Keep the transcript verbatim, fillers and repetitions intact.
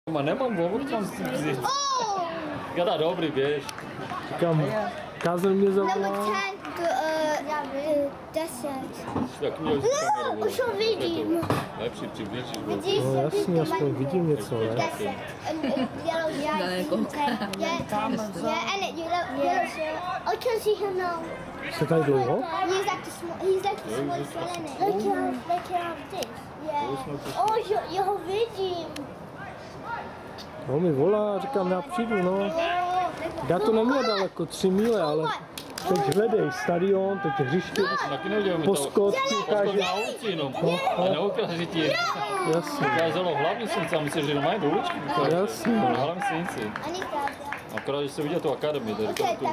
Ma nemám vôbec tam s tým vzít. Kada dobrý, běž. Říkám, Kázen mě Number zavolal. ten, uh, deset. Tak měl kameru. Už ho vidím. Lepší přiblížit. Vidíš, No jasně, aspoň vidím něco, ne? deset. Um, uh, yellow shirt. Okay. Yeah, yeah, and it yellow, yellow shirt. I can see him now. Jste tady dlouho? He's like the small. He's like the smallest one, isn't it? Look how, look how this. Yeah. Oh, you, you ho vidím. No mi volá, říkám, já přijdu, no. Já to neměl daleko, tři míle, ale teď hledej stadion, teď hřiště, Taky neděláme po to. skotku, Poskot každý. na ulici jenom. No, A no. neukáže ti. Jasně, Ukázalo hlavní slunce a myslíš, že nemají do uličky. jasně. Hlavní slunce. I need that. Akorát, že se viděl tu akademii. Okay,